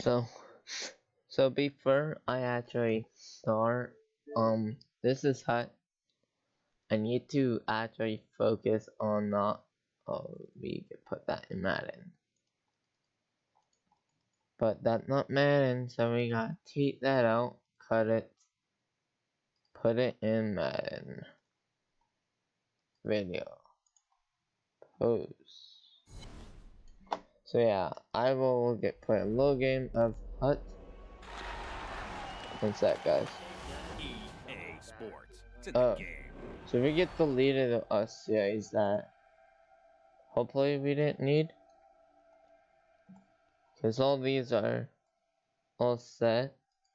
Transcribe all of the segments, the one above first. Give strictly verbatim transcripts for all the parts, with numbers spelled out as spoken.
So, so before I actually start, um, this is Hut. I need to actually focus on not. Oh, we could put that in Madden, but that's not Madden, so we gotta take that out, cut it, put it in Madden. Video. Pose. So yeah, I will get play a little game of Hut. One sec, guys. E A Sports. It's in the Oh, game. so we get deleted of us series that hopefully we didn't need, because all these are all set.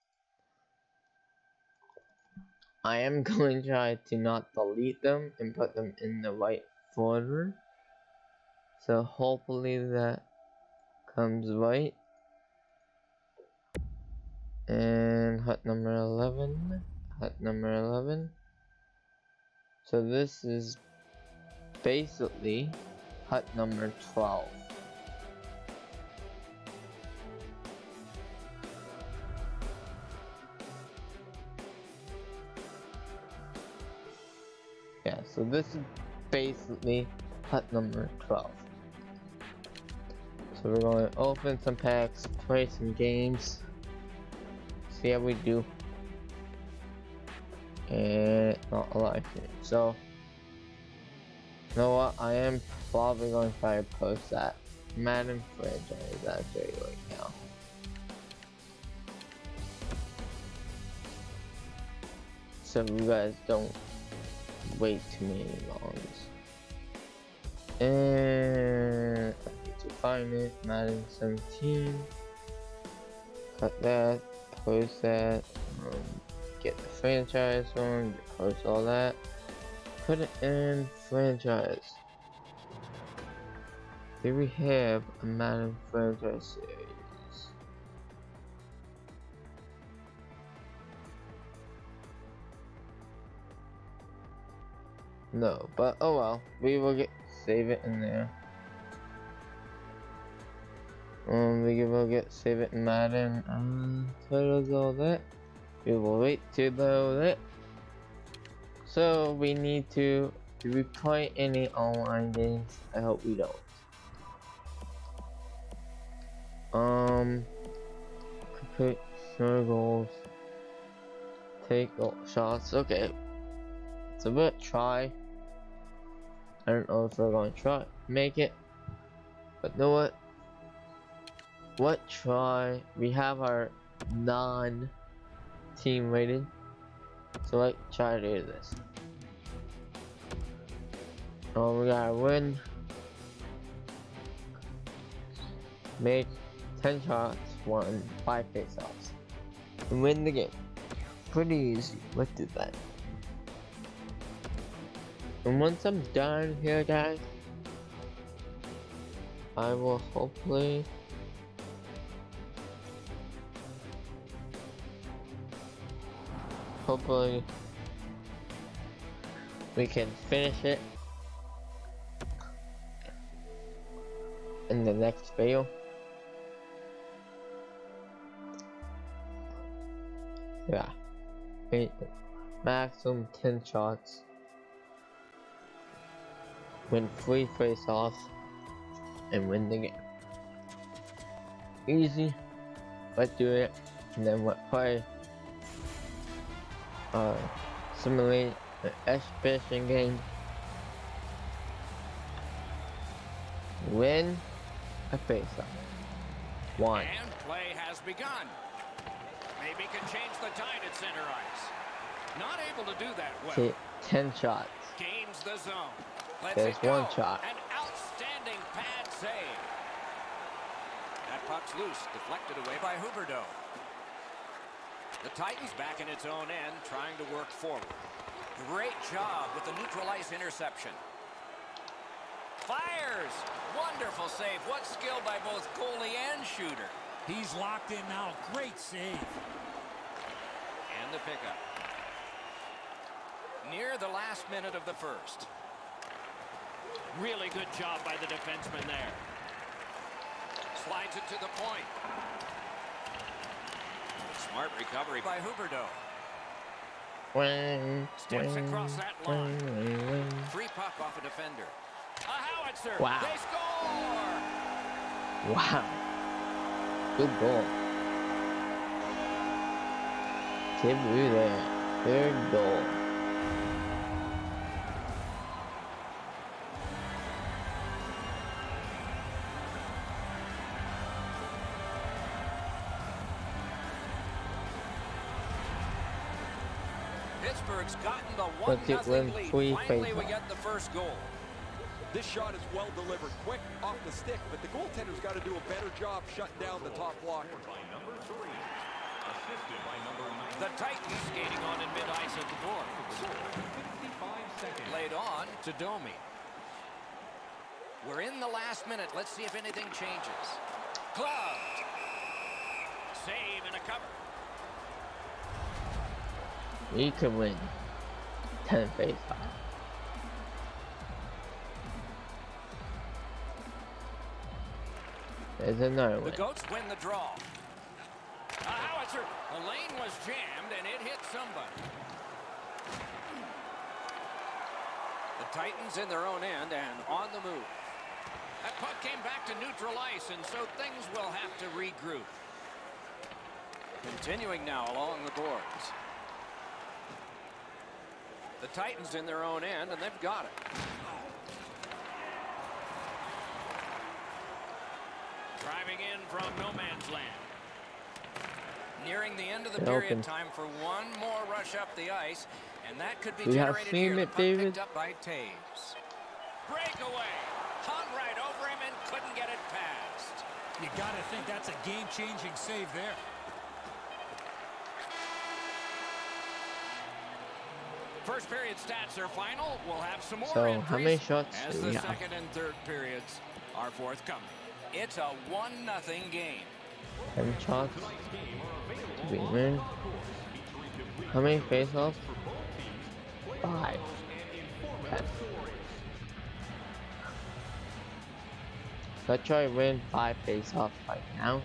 I am going to try to not delete them and put them in the right folder. So hopefully that comes right. And Hut number eleven. Hut number eleven. So this is basically Hut number twelve. Yeah, so this is basically Hut number twelve. So we're going to open some packs, play some games, see how we do. And not a lot here. So, you know what? I am probably going to try to post that Madden franchise actually right now. So you guys don't wait too many longs. And I need to find it. Madden seventeen. Cut that. Post that. Um, get the franchise one. Post all that. Put it in franchise. Here we have a Madden franchise series. No, but oh well, we will get save it in there. Um, we will get save it in Madden. Um, titles all that. We will wait to load it. So we need to. Do we play any online games? I hope we don't. Um, complete goals. Take shots. Okay. So we'll try. I don't know if we're going to try make it, but know what? What try? We have our non-team rated, so let's try to do this. Oh, we gotta win. Make ten shots, won five face-offs, and win the game. Pretty easy. Let's do that. And once I'm done here, guys, I will hopefully hopefully we can finish it in the next video. Yeah, eight, maximum ten shots. Win three face-offs and win the game. Easy. Let's do it. And then what play? Uh, simulate an exhibition game. Win a face-off. One. And play has begun. Maybe can change the tide at center ice. Not able to do that well. Hit ten shots. Gains the zone. Let's There's it go. one shot. An outstanding pad save. That puck's loose, deflected away by Huberdeau. The Titans back in its own end, trying to work forward. Great job with the neutral ice interception. Fires! Wonderful save. What skill by both goalie and shooter. He's locked in now. Great save. And the pickup. Near the last minute of the first. Really good job by the defenseman there. Slides it to the point. Smart recovery by Huberdeau. Wang, Steps wang, across that line. wang, wang. Free puck off a defender. A howitzer. Wow. They score! Wow. Good goal. Tim Wu there. Third goal. Pittsburgh's gotten the one Look at nothing Lynn lead. Twee Finally, face we off. get the first goal. This shot is well delivered, quick off the stick, but the goaltender's got to do a better job shutting down the top blocker. The Titans skating on in mid-ice at the boards. Laid on to Domi. We're in the last minute. Let's see if anything changes. Gloved. Save and a cover. We can win. ten face off. There's another The one. Goats win the draw. A howitzer. The lane was jammed and it hit somebody. The Titans in their own end and on the move. That puck came back to neutral ice, and so things will have to regroup. Continuing now along the boards. The Titans in their own end, and they've got it. Driving in from no man's land. Nearing the end of the It period, opens. time for one more rush up the ice, and that could be We have generated seen here. it, The puck David. picked up by Taves. Breakaway. Hung right over him and couldn't get it past. You got to think that's a game-changing save there. First period stats are final. We'll have some more So, entries how many shots as do the we have? second and third periods are forthcoming. It's a one nothing game. ten shots to be win. How many face offs? Five. Okay. Let's try to win five face offs right now.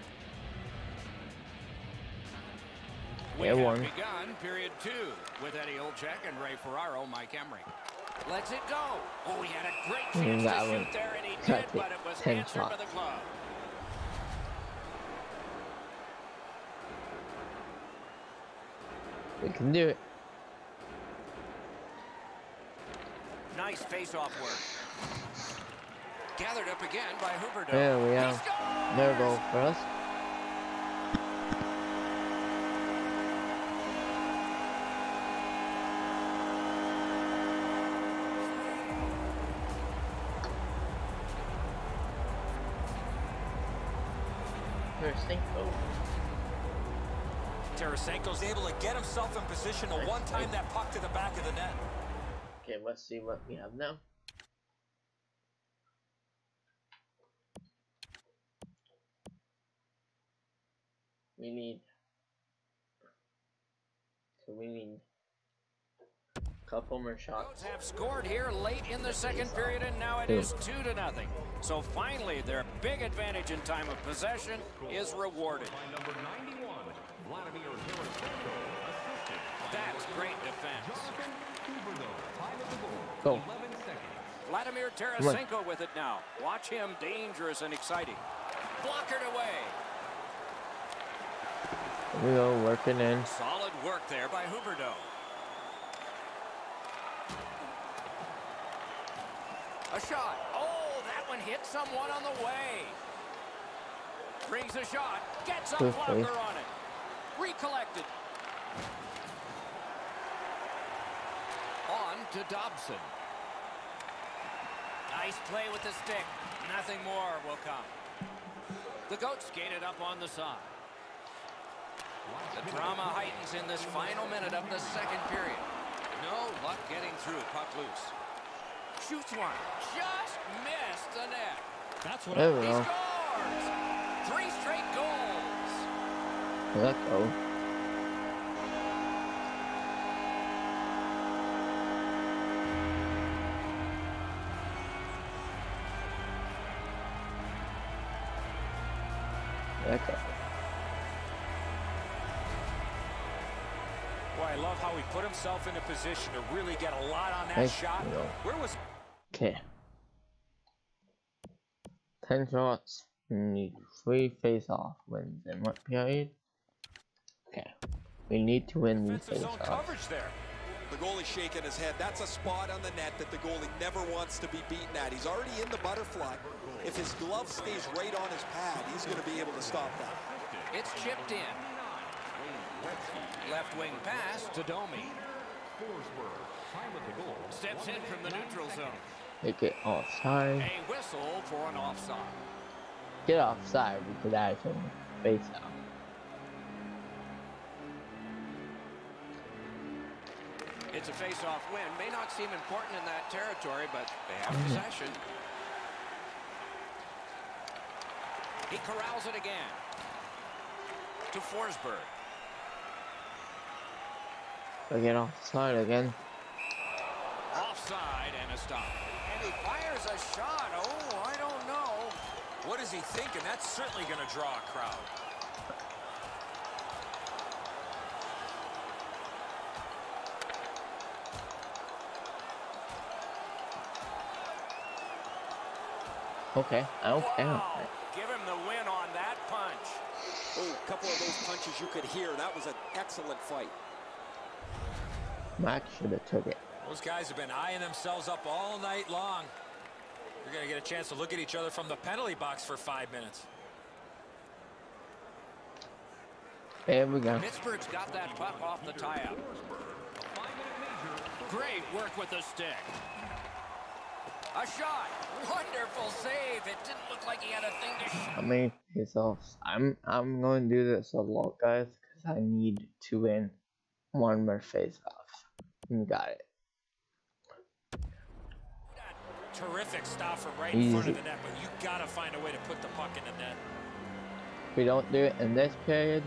We Yeah, have one. begun period two with Eddie Olczyk and Ray Ferraro, Mike Emery. Lets it go. Oh, he had a great chance that to shoot one. there, and he Cut did, it. but it was ten answered by shots. the glove. We can do it. Nice face-off work. Gathered up again by Huberdeau. There we He are. scores! No goal for us. Tarasenko's able to get himself in position to one-time that puck to the back of the net. Okay, let's see what we have now. We need. So we need a couple more shots. Goats have scored here late in the second period, and now it Two. is two to nothing. So finally, their big advantage in time of possession is rewarded. That's great defense. Go. Vladimir Tarasenko with it now. Watch him, dangerous and exciting. Blockered away. Here we go, working in. Solid work there by Huberdeau. A shot. Oh, that one hit someone on the way. Brings a shot. Gets a Good blocker face. on it. Recollected. On to Dobson. Nice play with the stick. Nothing more will come. The Goats skated up on the side. The drama heightens in this final minute of the second period. No luck getting through. Puck loose. Shoots one. Just missed the net. That's what There I we He go. scores! Three straight goals. Let's go. Let's go. Boy, I love how he put himself in a position to really get a lot on that Nice. shot. Where was... Okay. ten shots. We need three face-off wins in what period? Okay. We need to win these Defensive zone face-offs. coverage there. The goalie's shaking his head. That's a spot on the net that the goalie never wants to be beaten at. He's already in the butterfly. If his glove stays right on his pad, he's going to be able to stop that. It's chipped in. Left wing pass to Domi. Steps in from the neutral zone. They get offside. A whistle for an offside. Get offside because actually face-off. It's a face-off win. May not seem important in that territory, but they have possession. He corrals it again. To Forsberg. They get offside again. Offside and a stop. And he fires a shot. Oh, I don't know. What is he thinking? That's certainly going to draw a crowd. Okay, I don't care. Wow. Give him the win on that punch. Oh, a couple of those punches you could hear. That was an excellent fight. Max should have took it. Those guys have been eyeing themselves up all night long. You're going to get a chance to look at each other from the penalty box for five minutes. There we go. Pittsburgh's got that puck off the tie-up. Great work with the stick. A shot. Wonderful save. It didn't look like he had a thing to shoot. How many face-offs? I'm I'm going to do this a lot, guys, because I need to win one more face-off. You got it. Terrific stop from right in front of the net, but you got to find a way to put the puck in the net. If we don't do it in this period,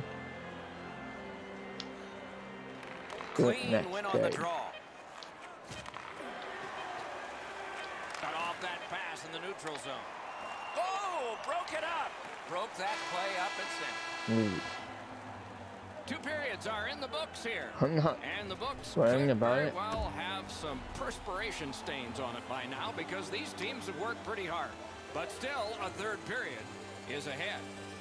do it Clean next win on the period. draw. Got off that pass in the neutral zone. Oh, broke it up. Broke that play up and sent. Ooh. Two periods are in the books here. I'm not And the books worrying could about very it. well have some perspiration stains on it by now because these teams have worked pretty hard. But still, a third period is ahead.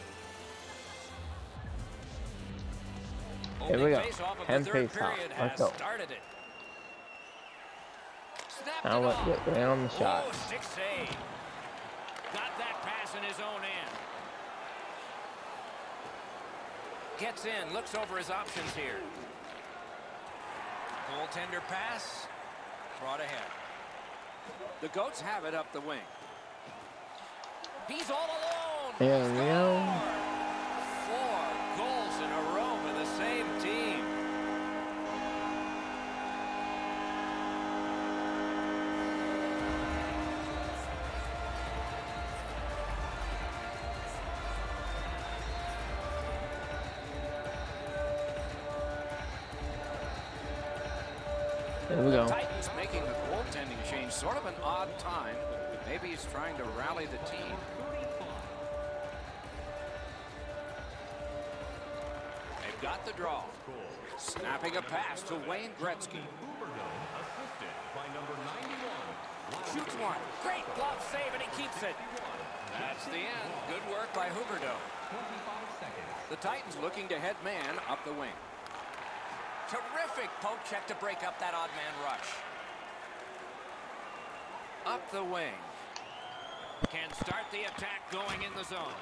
Here we go. Face-off of ten the third face-off. period Let's has go. started it. Snapped Now it let's off. get right on the shot. Oh, stick save. Got that pass in his own end. Gets in, looks over his options here. Goaltender pass, brought ahead. The Goats have it up the wing. He's all alone. There we go. Four goals in a row for the same team. There we go. Titans making the goaltending change. Sort of an odd time. Maybe he's trying to rally the team. They've got the draw. Snapping a pass to Wayne Gretzky. Shoots one. Great glove save, and he keeps it. That's the end. Good work by Huberdeau. The Titans looking to head man up the wing. Terrific poke check to break up that odd man rush. Up the wing. Can start the attack going in the zone.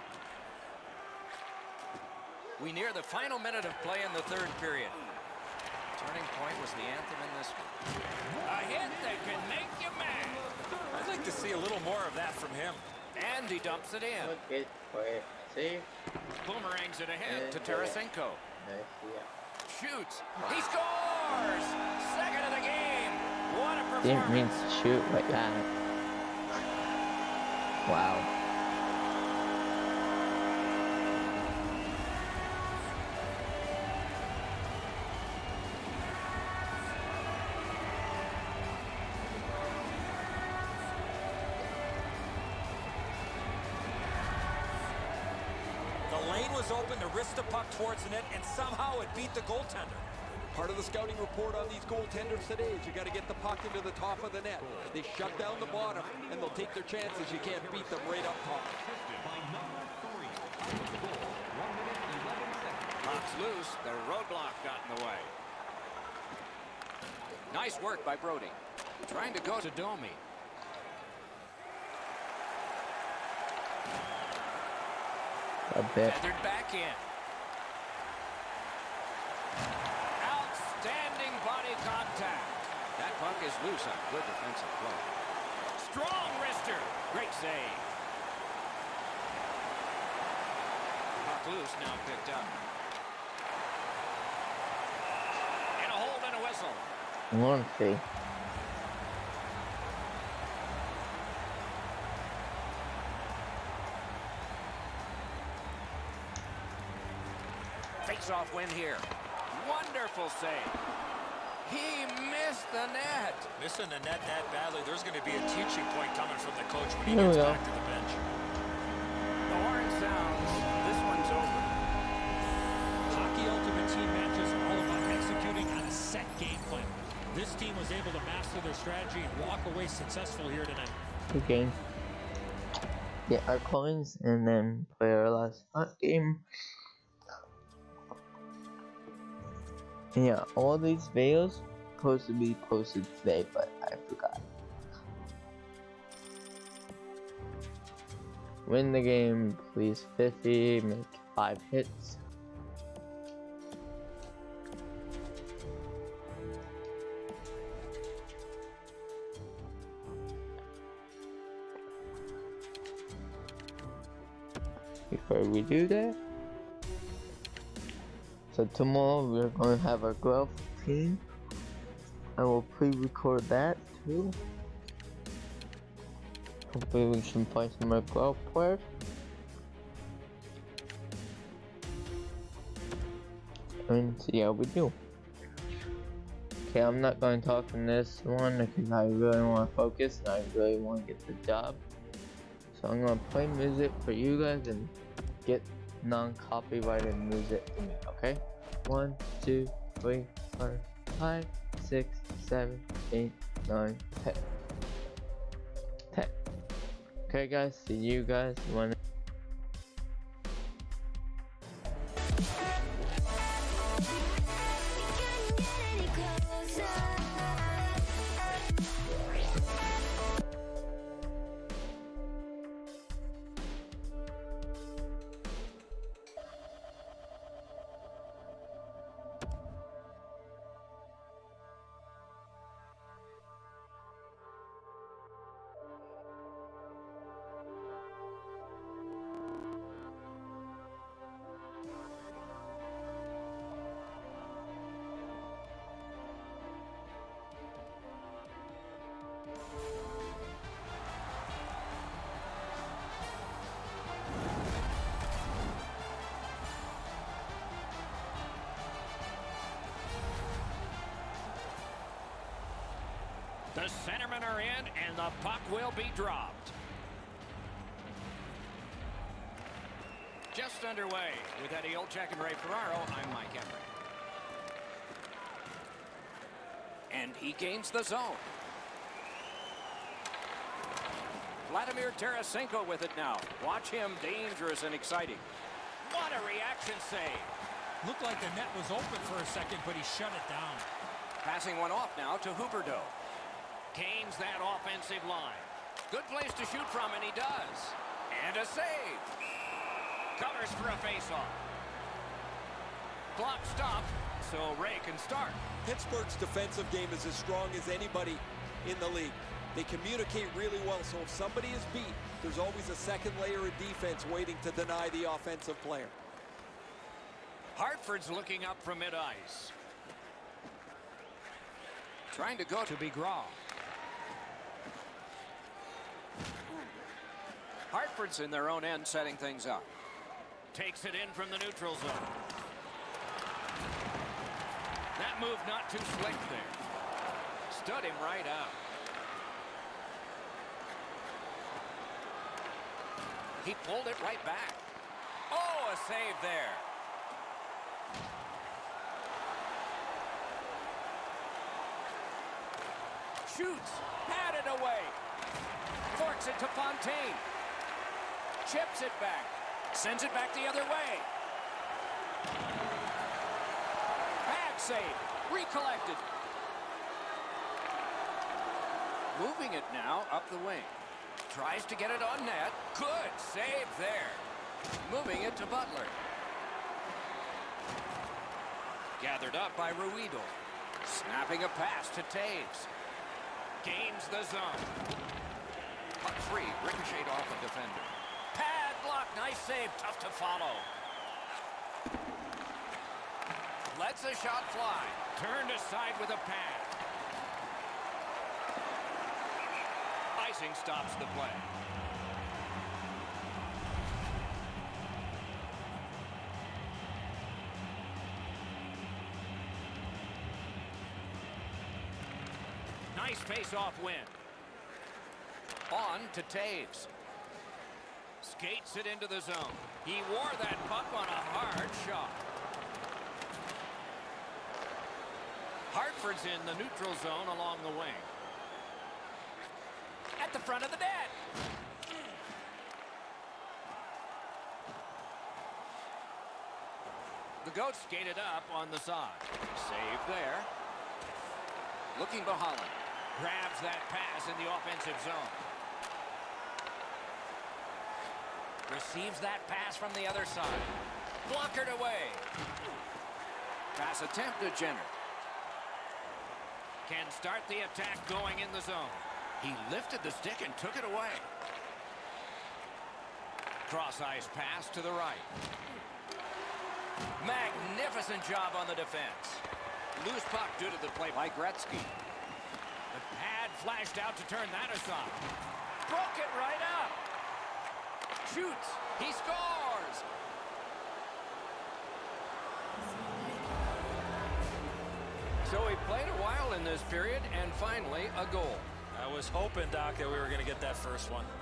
We near the final minute of play in the third period. Turning point was the anthem in this one. A hit that can make you mad. I'd like to see a little more of that from him. And he dumps it in. Okay, quiet. See? Boomerangs it ahead And to do it. Tarasenko. Nice, yeah. Shoots. He scores! Second of the game. What a performance. Didn't mean to shoot like that. Wow. The lane was open to wrist the puck towards the net, and somehow it beat the goaltender. Part of the scouting report on these goaltenders today is you got to get the puck into the top of the net. They shut down the bottom, and they'll take their chances. You can't beat them right up top. Puck's loose. The roadblock got in the way. Nice work by Brody. Trying to go to Domi. A bit. Feathered back in. Outstanding body contact. That puck is loose on good defensive play. Strong wrister. Great save. Puck loose, now picked up. And a hold and a whistle. One fee. Face-off win here. Wonderful save. He missed the net. Missing the net that badly, there's going to be a teaching point coming from the coach when he Here we gets go. back to the bench. The horn sounds. This one's over. Hockey Ultimate Team matches are all about executing on a set game plan. This team was able to master their strategy and walk away successful here tonight. Good game. Get our coins and then play our last hot game. And yeah, all these videos supposed to be posted today, but I forgot. Win the game, please fifty, make five hits. Before we do that, so tomorrow we're going to have our golf team. I will pre-record that too. Hopefully we can play some more golf players. And see how we do. Okay, I'm not going to talk in this one because I really want to focus and I really want to get the job. So I'm going to play music for you guys and get non-copyrighted music, okay? One, two, three, four, five, six, seven, eight, nine, ten. Ten. Okay, guys. See you guys when. The centermen are in, and the puck will be dropped. Just underway with Eddie Olczyk and Ray Ferraro. I'm Mike Emrick. And he gains the zone. Vladimir Tarasenko with it now. Watch him, dangerous and exciting. What a reaction save. Looked like the net was open for a second, but he shut it down. Passing one off now to Huberdeau. Gains that offensive line. Good place to shoot from, and he does. And a save. Covers for a face-off. Clock stopped, so Ray can start. Pittsburgh's defensive game is as strong as anybody in the league. They communicate really well, so if somebody is beat, there's always a second layer of defense waiting to deny the offensive player. Hartford's looking up from mid-ice. Trying to go to Bigras. Hartford's in their own end, setting things up. Takes it in from the neutral zone. That move not too slick there. Stood him right out. He pulled it right back. Oh, a save there. Shoots. Batted away. Forks it to Fontaine. Chips it back. Sends it back the other way. Bad save. Recollected. Moving it now up the wing. Tries to get it on net. Good save there. Moving it to Butler. Gathered up by Ruido. Snapping a pass to Taves. Gains the zone. Puck free. Ricocheted off a defender. Pad block. Nice save. Tough to follow. Lets a shot fly. Turned aside with a pad. Icing stops the play. Nice face-off win. On to Taves. Skates it into the zone. He wore that puck on a hard shot. Hartford's in the neutral zone along the wing. At the front of the net. The Goats skated up on the side. Save there. Looking to Holland. Grabs that pass in the offensive zone. Receives that pass from the other side. Blockered away. Pass attempt to Jenner. Can start the attack going in the zone. He lifted the stick and took it away. Cross-ice pass to the right. Magnificent job on the defense. Loose puck due to the play by Gretzky. The pad flashed out to turn that aside. Broke it right up. Shoots. He scores. So he played a while in this period, and finally a goal. I was hoping, Doc, that we were going to get that first one.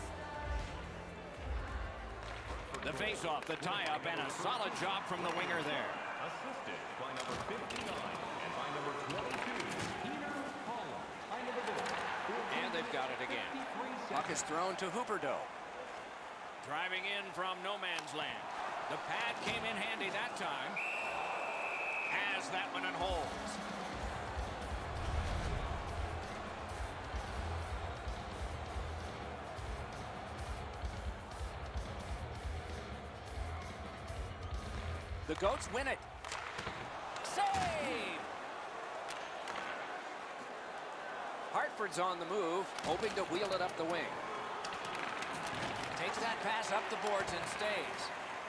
The face-off, the tie-up, and a solid job from the winger there. Assisted by number fifty-nine and by number twenty-two, Peter Holland. And they've got it again. Puck is thrown to Huberdeau. Driving in from no man's land. The pad came in handy that time. Has that one and holds. The Goats win it. Save! Hartford's on the move, hoping to wheel it up the wing. Takes that pass up the boards and stays.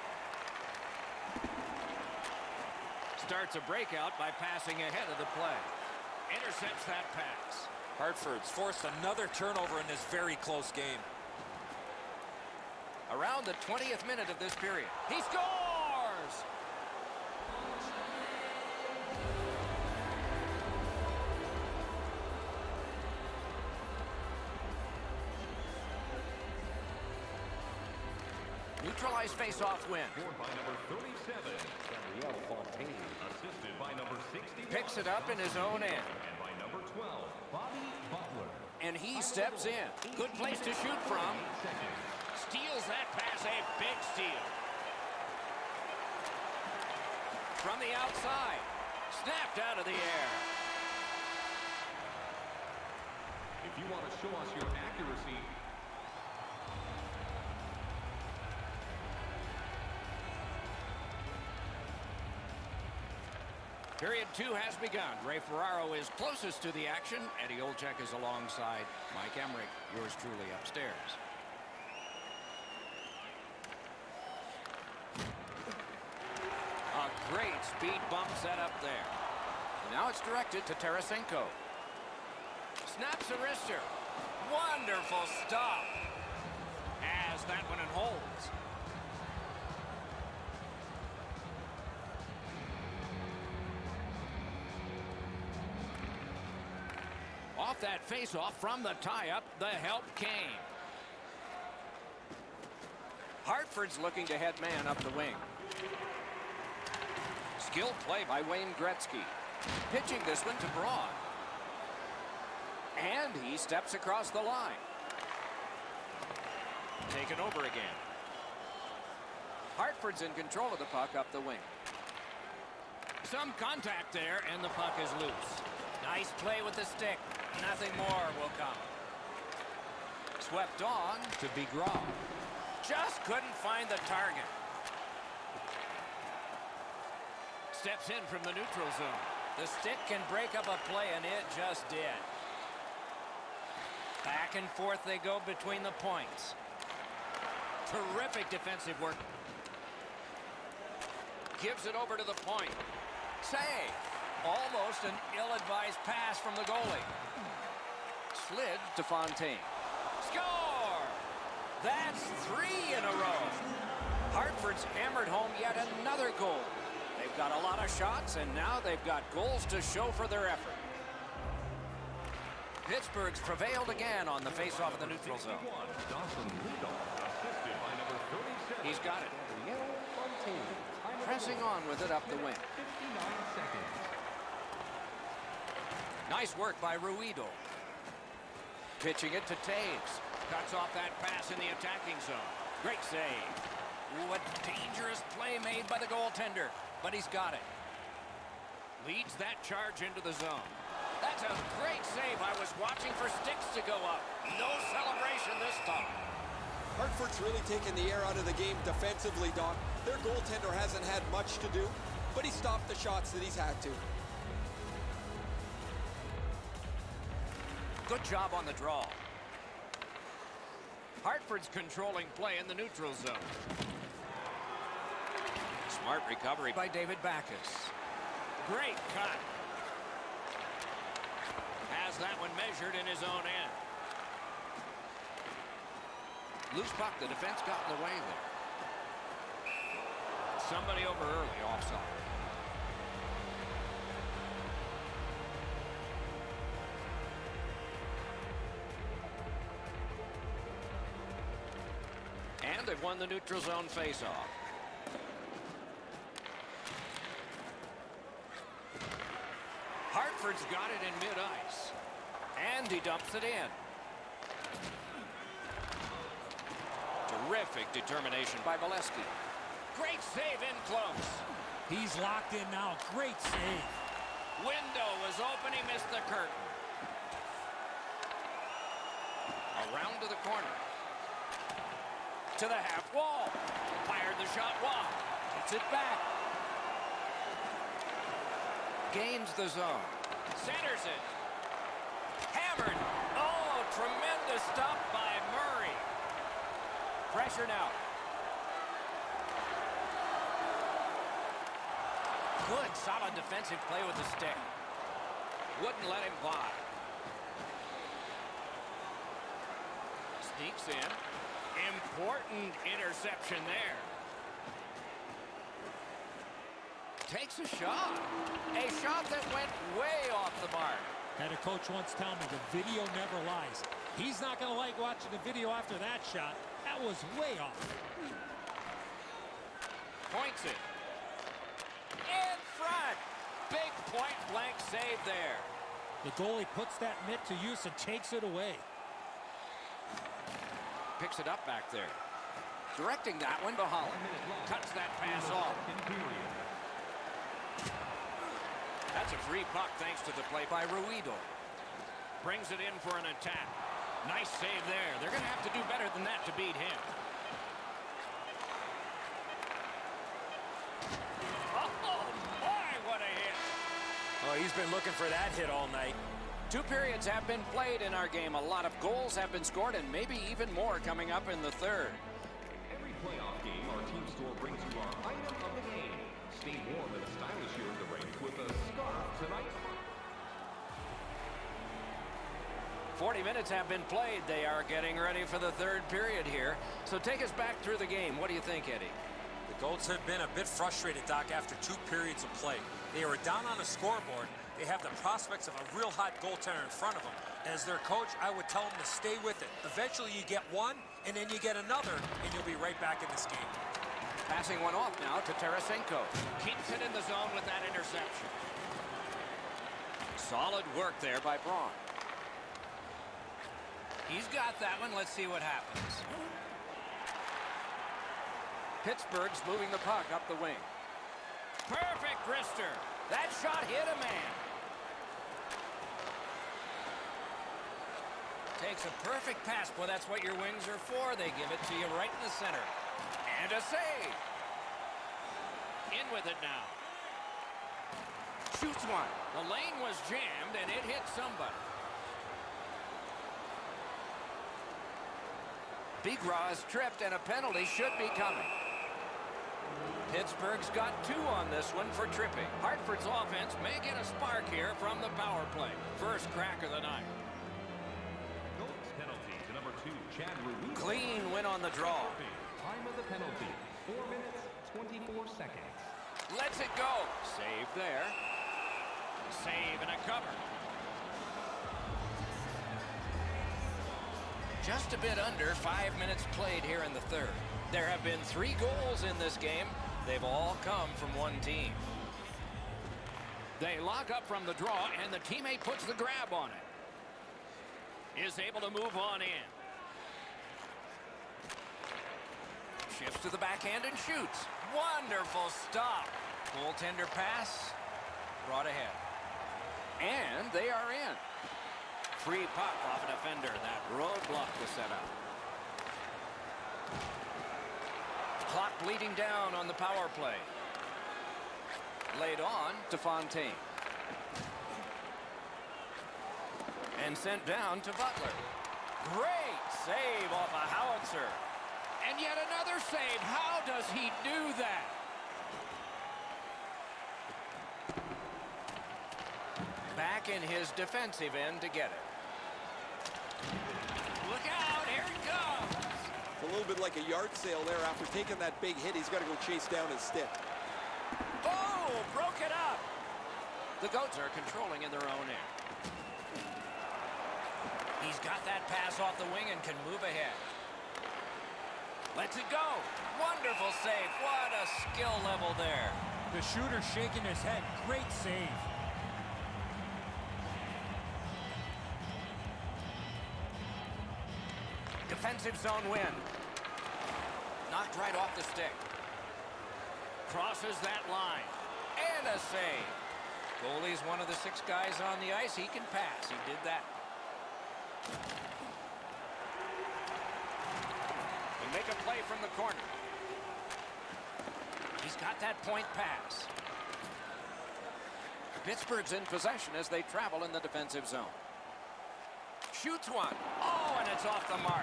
Starts a breakout by passing ahead of the play. Intercepts that pass. Hartford's forced another turnover in this very close game. Around the twentieth minute of this period. He scores! Neutralized face-off win. Scored by number thirty-seven, Gabriel Fontaine. Assisted by number sixty-one. Picks it up in his own end. And by number twelve, Bobby Butler. And he steps in. Good place to shoot from. Steals that pass, a big steal. From the outside. Snapped out of the air. If you want to show us your accuracy, Period two has begun. Ray Ferraro is closest to the action. Eddie Olczyk is alongside Mike Emmerich, yours truly, upstairs. A great speed bump set up there. Now it's directed to Tarasenko. Snaps a wrister. Wonderful stop. Has that one and holds. Off that face-off from the tie-up, the help came. Hartford's looking to head man up the wing. Skilled play by Wayne Gretzky. Pitching this one to Braun. And he steps across the line. Taken over again. Hartford's in control of the puck up the wing. Some contact there, and the puck is loose. Nice play with the stick. Nothing more will come. Swept on to Bigraw. Just couldn't find the target. Steps in from the neutral zone. The stick can break up a play, and it just did. Back and forth they go between the points. Terrific defensive work. Gives it over to the point. Save. Almost an ill-advised pass from the goalie. Slid to Fontaine. Score! That's three in a row. Hartford's hammered home yet another goal. They've got a lot of shots, and now they've got goals to show for their effort. Pittsburgh's prevailed again on the face-off of the neutral zone. He's got it. Pressing on with it up the wing. Nice work by Ruido. Pitching it to Taves. Cuts off that pass in the attacking zone. Great save. What dangerous play made by the goaltender. But he's got it. Leads that charge into the zone. That's a great save. I was watching for sticks to go up. No celebration this time. Hartford's really taken the air out of the game defensively, Doc. Their goaltender hasn't had much to do, but he stopped the shots that he's had to. Good job on the draw. Hartford's controlling play in the neutral zone. Smart recovery by David Backes. Great cut. Has that one measured in his own end. Loose puck, the defense got in the way there. Somebody over early, offside. And they've won the neutral zone faceoff. Hartford's got it in mid-ice. And he dumps it in. Terrific determination by Bolesky. Great save in close. He's locked in now. Great save. Window was open. He missed the curtain. Around to the corner. To the half wall. Fired the shot wide. Gets it back. Gains the zone. Centers it. Hammered. Oh, tremendous stop by Murray. Pressure now. Good, solid defensive play with the stick. Wouldn't let him by. Sneaks in. Important interception there. Takes a shot. A shot that went way off the mark. Had a coach once tell me the video never lies. He's not going to like watching the video after that shot. That was way off. Points it. In front. Big point blank save there. The goalie puts that mitt to use and takes it away. Picks it up back there. Directing that one to Holland. Cuts that pass off. That's a free puck thanks to the play by Ruido. Brings it in for an attack. Nice save there. They're going to have to do better than that to beat him. Oh, boy, what a hit. Oh, he's been looking for that hit all night. Two periods have been played in our game. A lot of goals have been scored, and maybe even more coming up in the third. Every playoff game, our team store brings you our item of the game. Stay warm and stylish here at the rink with a scarf tonight. forty minutes have been played. They are getting ready for the third period here. So take us back through the game. What do you think, Eddie? The Golds have been a bit frustrated, Doc, after two periods of play. They were down on the scoreboard. They have the prospects of a real hot goaltender in front of them. As their coach, I would tell them to stay with it. Eventually you get one, and then you get another, and you'll be right back in this game. Passing one off now to Tarasenko. Keeps it in the zone with that interception. Solid work there by Braun. He's got that one. Let's see what happens. Pittsburgh's moving the puck up the wing. Perfect wrister. That shot hit a man. Takes a perfect pass. Well, that's what your wings are for. They give it to you right in the center. And a save. In with it now. Shoots one. The lane was jammed, and it hit somebody. Bigraw's tripped, and a penalty should be coming. Pittsburgh's got two on this one for tripping. Hartford's offense may get a spark here from the power play. First crack of the night. Penalty to number two, Chad Ruiz. Clean win on the draw. Time of the penalty, four minutes, twenty-four seconds. Lets it go. Save there. Save and a cover. Just a bit under five minutes played here in the third. There have been three goals in this game. They've all come from one team. They lock up from the draw, and the teammate puts the grab on it. Is able to move on in. Shifts to the backhand and shoots. Wonderful stop. Goaltender pass. Brought ahead. And they are in. Free puck off a defender. That roadblock was set up. Clock bleeding down on the power play. Laid on to Fontaine. And sent down to Butler. Great save off a howitzer. And yet another save. How does he do that? Back in his defensive end to get it. Look out, here it comes. It's a little bit like a yard sale there. After taking that big hit, he's got to go chase down his stick. Oh, broke it up. The Goats are controlling in their own end. He's got that pass off the wing and can move ahead. Lets it go. Wonderful save. What a skill level there. The shooter shaking his head. Great save. Defensive zone win. Knocked right off the stick. Crosses that line. And a save. Goalie's one of the six guys on the ice. He can pass. He did that. And make a play from the corner. He's got that point pass. Pittsburgh's in possession as they travel in the defensive zone. Shoots one. Oh, and it's off the mark.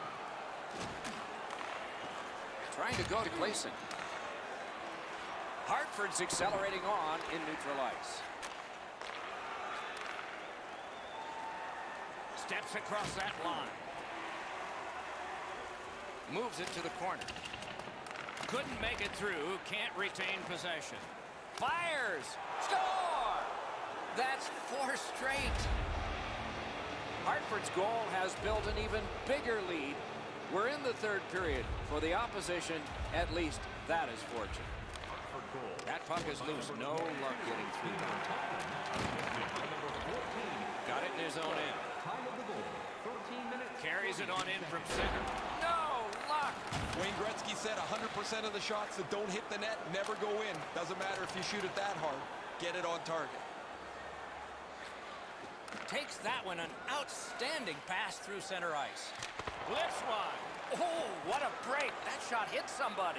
Trying to go to Gleason. Hartford's accelerating on in neutral ice. Steps across that line. Moves it to the corner. Couldn't make it through. Can't retain possession. Fires. Score! That's four straight. Hartford's goal has built an even bigger lead. We're in the third period. For the opposition, at least that is fortunate. That puck is loose. No luck getting through. Got it in his own end. Carries it on in from center. No luck. Wayne Gretzky said one hundred percent of the shots that don't hit the net never go in. Doesn't matter if you shoot it that hard. Get it on target. Takes that one, an outstanding pass through center ice. Lifts one. Oh, what a break. That shot hit somebody.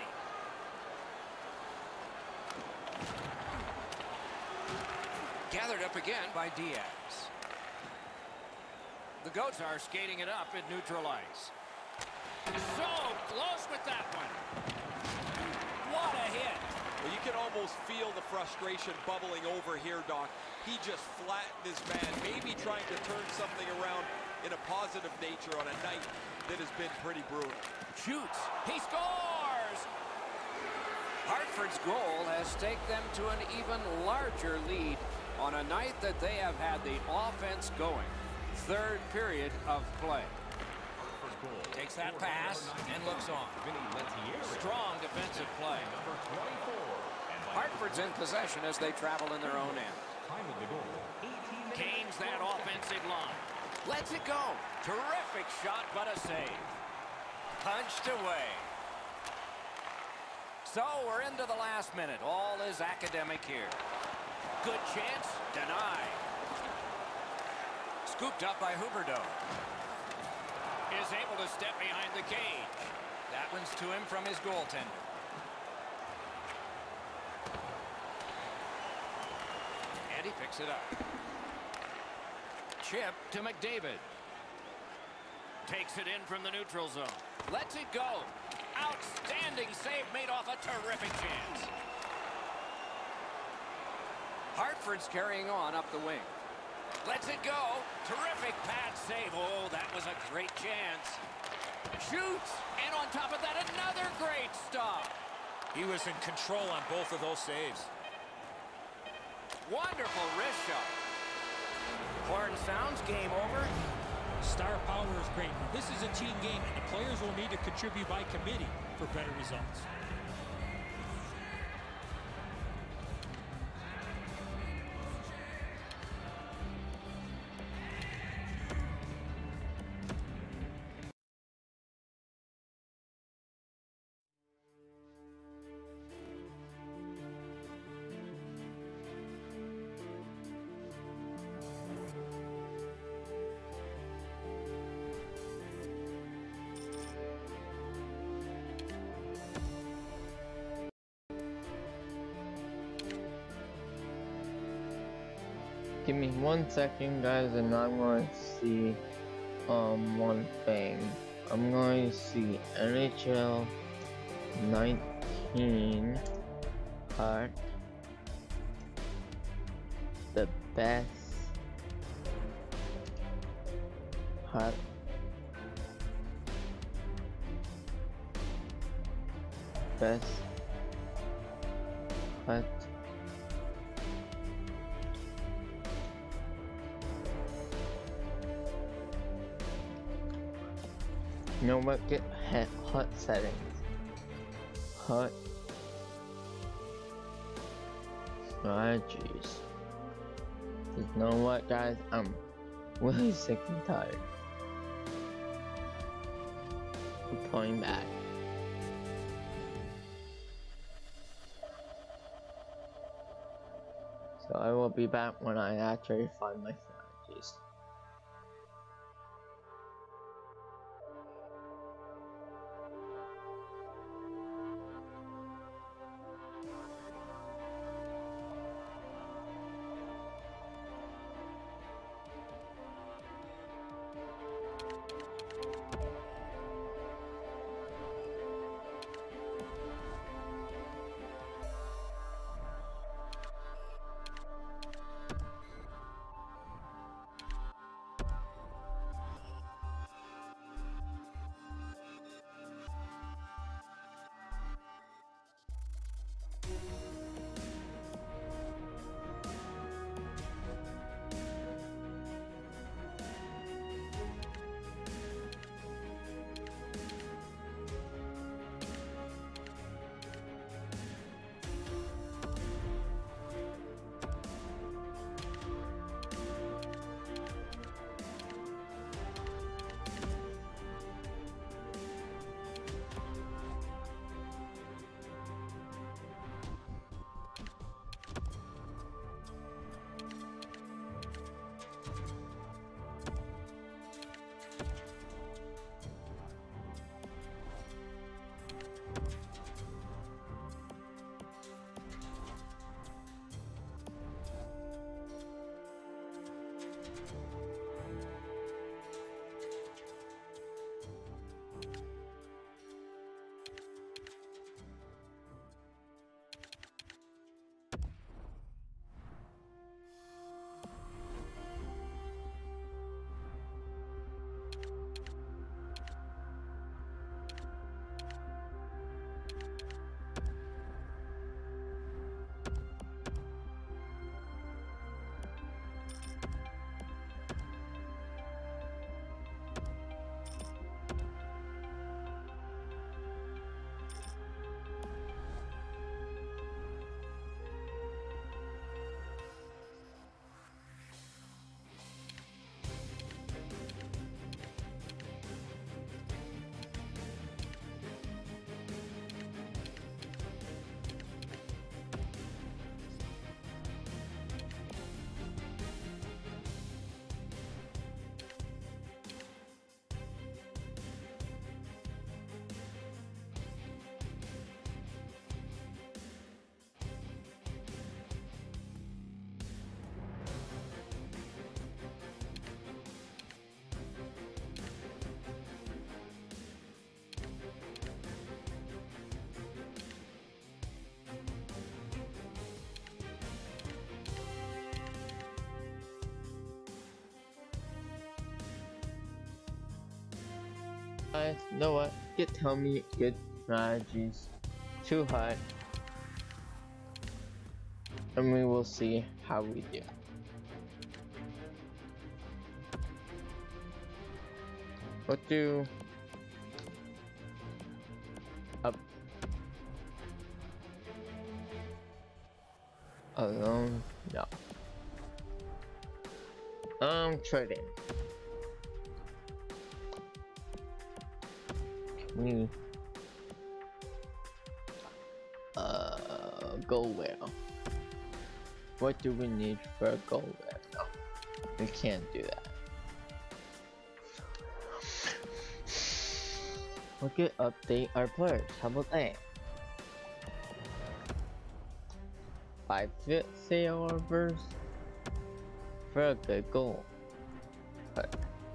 Gathered up again by Diaz. The Goats are skating it up at neutral ice. So close with that one. What a hit. Well, you can almost feel the frustration bubbling over here, Doc. He just flattened his man, maybe trying to turn something around in a positive nature on a night that has been pretty brutal. Shoots. He scores! Hartford's goal has taken them to an even larger lead on a night that they have had the offense going. Third period of play. Takes that pass and looks on. Strong defensive play. Hartford's in possession as they travel in their own end. Gains that offensive line. Lets it go. Terrific shot, but a save. Punched away. So we're into the last minute. All is academic here. Good chance. Denied. Scooped up by Huberdeau. Is able to step behind the cage. That one's to him from his goaltender. And he picks it up. Chip to McDavid. Takes it in from the neutral zone. Lets it go. Outstanding save made off a terrific chance. Hartford's carrying on up the wing. Lets it go. Terrific pad save. Oh, that was a great chance. Shoots. And on top of that, another great stop. He was in control on both of those saves. Wonderful wrist shot. Horn sounds, game over. Star power is great. This is a team game, and the players will need to contribute by committee for better results. Give me one second, guys, and I'm going to see um one thing. I'm going to see N H L nineteen part, the best part, best part. You know what? Get hot, hot settings. Hot strategies. You know what, guys? I'm really sick and tired of playing back. So I will be back when I actually find my strategies. Guys, you know what? Get tell me good strategies. Too hot. And we will see how we do. What do up alone? No. I'm trading. Can we uh go where? What do we need for a goal there? No, we can't do that. We could update our players. How about that? Five fit sale reverse for a good goal. But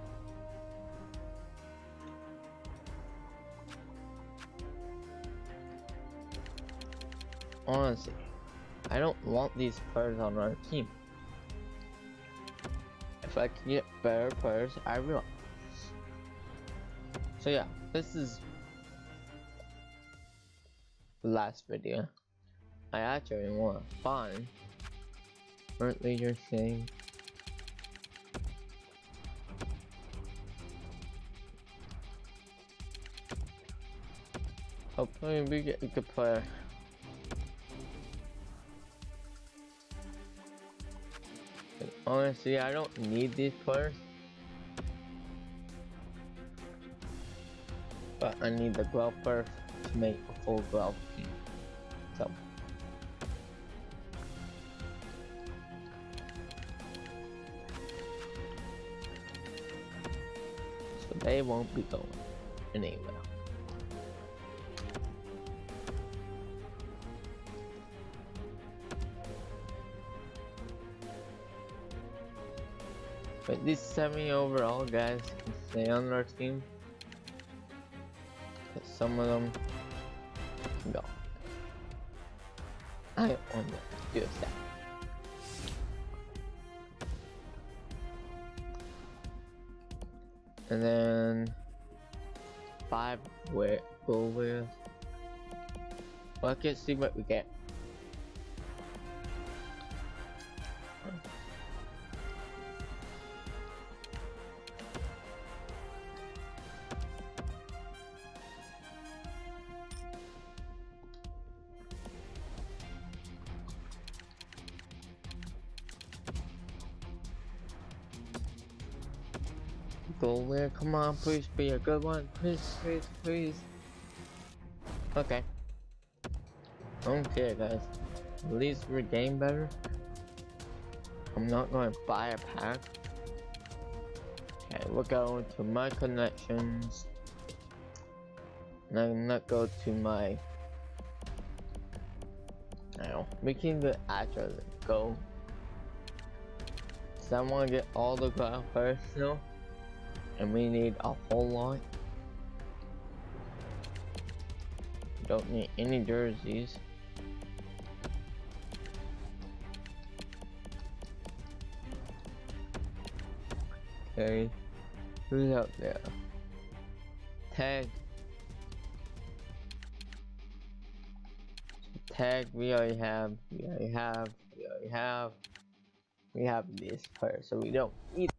honestly, I don't want these players on our team. If I can get better players, I will. So yeah, this is the last video. I actually want to find. Weren't they just saying? Hopefully we get a good player. And honestly, I don't need these players. But I need the glove first to make a full glove team. So So they won't be going anywhere. But these seventy overall guys can stay on our team. But some of them can go. I don't want to do that. And then five where go with. Well, let's see what we get. Go where? Come on, please be a good one. Please, please, please. Okay. Okay, guys. At least we're getting better. I'm not going to buy a pack. Okay, we'll go to my connections. And I'm not go to my. Now we can get actually go. So I want to get all the ground first, though. And we need a whole lot. Don't need any jerseys. Okay, who's out there? Tag. Tag, we already have, we already have, we already have. We have this player, so we don't need.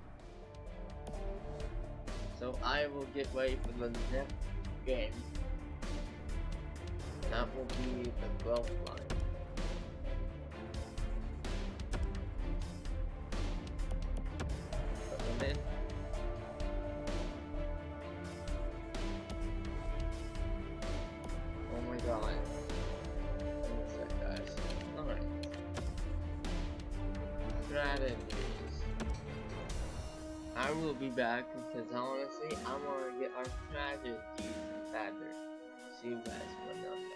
So I will get ready for the next game. That will be the twelfth line. Put them in. Oh my god. One sec, guys. Alright. Strategies. I will be back because honestly, I want to get our strategies better. See you guys when I'm done.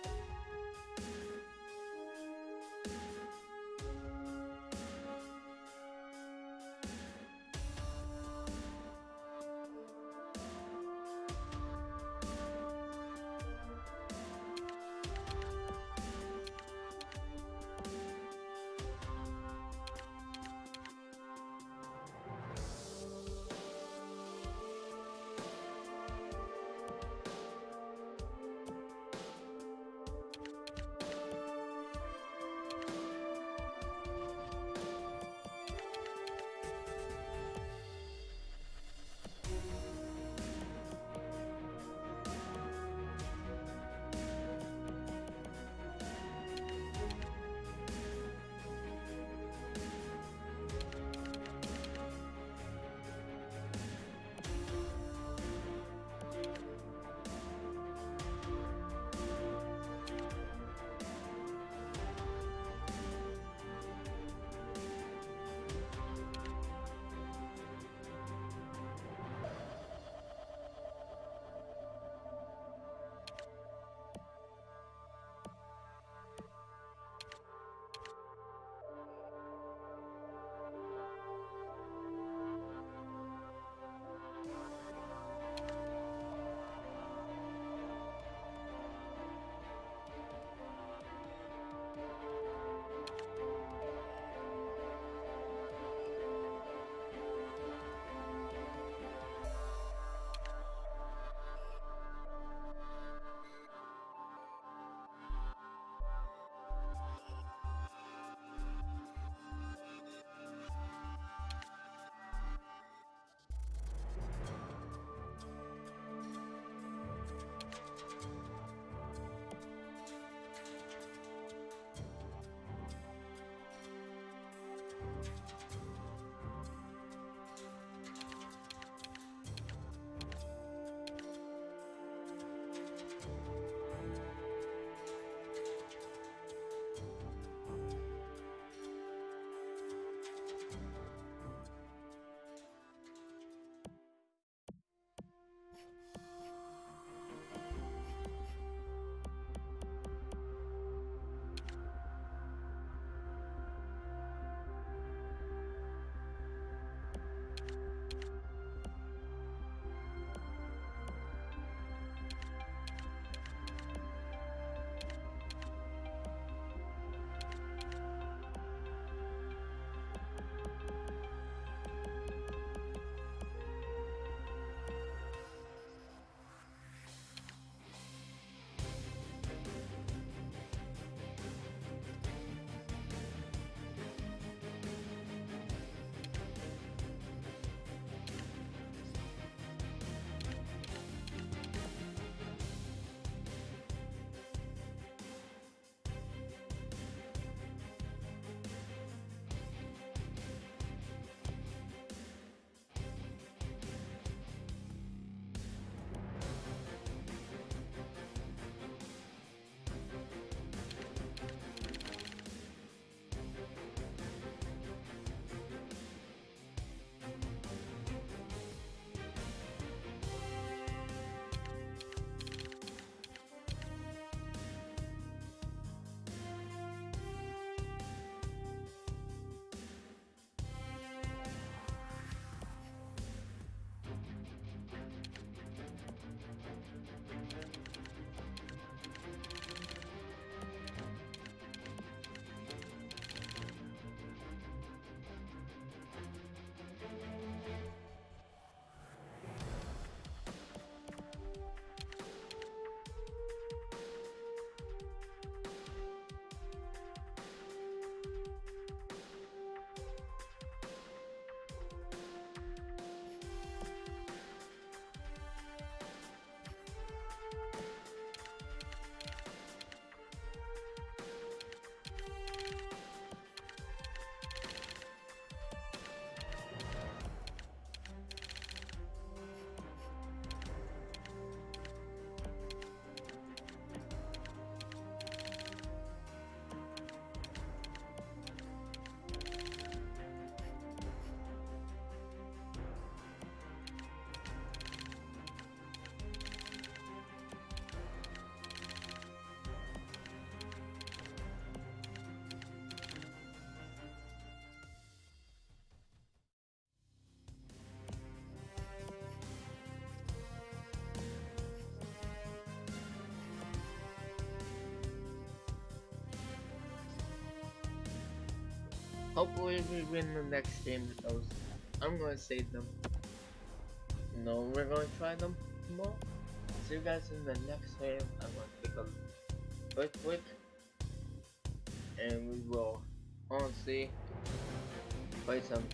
Hopefully we win the next game with those. I'm gonna save them. No, we're gonna try them tomorrow. See you guys in the next game. I'm gonna take a quick quick. And we will honestly play some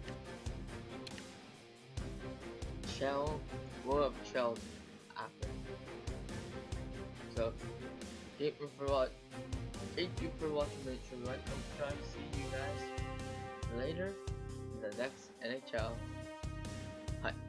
shell. We'll have shells after. So thank you for what thank you for watching the show. Right, I'm trying to see you guys later in the next N H L. Hi.